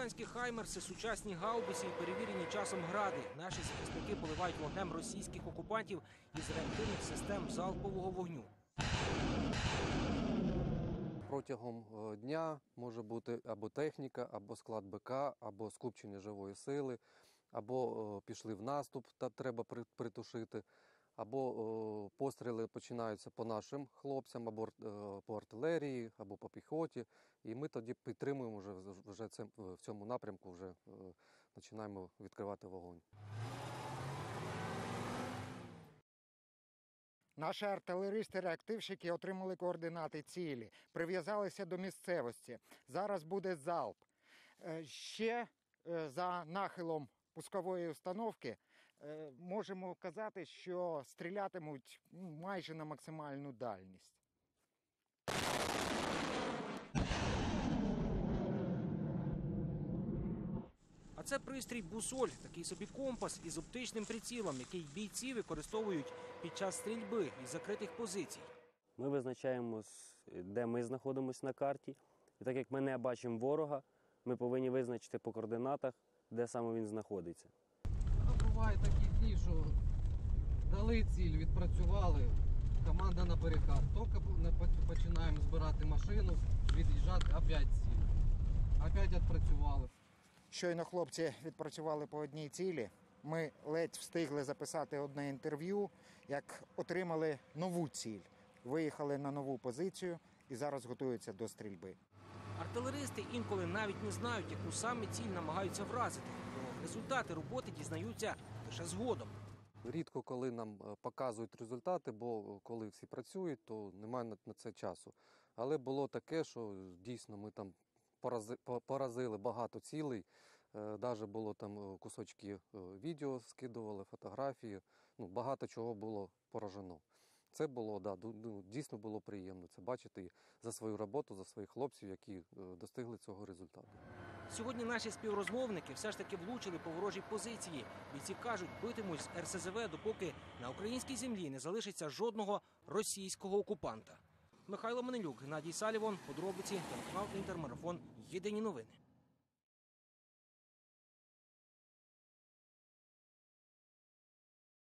американські хаймерси, сучасні гаубиці і перевірені часом гради. Наші захисники поливають вогнем російських окупантів із реактивних систем залпового вогню. Протягом дня може бути або техніка, або склад БК, або скупчення живої сили, або пішли в наступ, та треба притушити, або постріли починаються по нашим хлопцям, або по артилерії, або по піхоті. І ми тоді підтримуємо вже в цьому напрямку, вже починаємо відкривати вогонь. Наші артилеристи-реактивщики отримали координати цілі, прив'язалися до місцевості. Зараз буде залп. Ще за нахилом пускової установки можемо казати, що стрілятимуть майже на максимальну дальність. А це пристрій «Бусоль», такий собі компас із оптичним прицілом, який бійці використовують під час стрільби із закритих позицій. Ми визначаємо, де ми знаходимося на карті. І так як ми не бачимо ворога, ми повинні визначити по координатах, де саме він знаходиться. Бувають такі дні, що дали ціль, відпрацювали, команда на перехат. Тільки починаємо збирати машину, від'їжджати, опять ціль. Опять відпрацювали. Щойно хлопці відпрацювали по одній цілі. Ми ледь встигли записати одне інтерв'ю, як отримали нову ціль. Виїхали на нову позицію і зараз готуються до стрільби. Артилеристи інколи навіть не знають, яку саме ціль намагаються вразити. Про результати роботи дізнаються лише згодом. Рідко, коли нам показують результати, бо коли всі працюють, то немає на це часу. Але було таке, що дійсно ми там поразили багато цілей. Навіть було там кусочки відео, скидували, фотографії. Багато чого було поражено. Це було, дійсно було приємно це бачити за свою роботу, за своїх хлопців, які достигли цього результату. Сьогодні наші співрозмовники все ж таки влучили по ворожій позиції. Бійці кажуть, битимуть з РСЗВ, допоки на українській землі не залишиться жодного російського окупанта. Михайло Манилюк, Геннадій Салівон, подробиці, телеканал «Інтермарафон», єдині новини.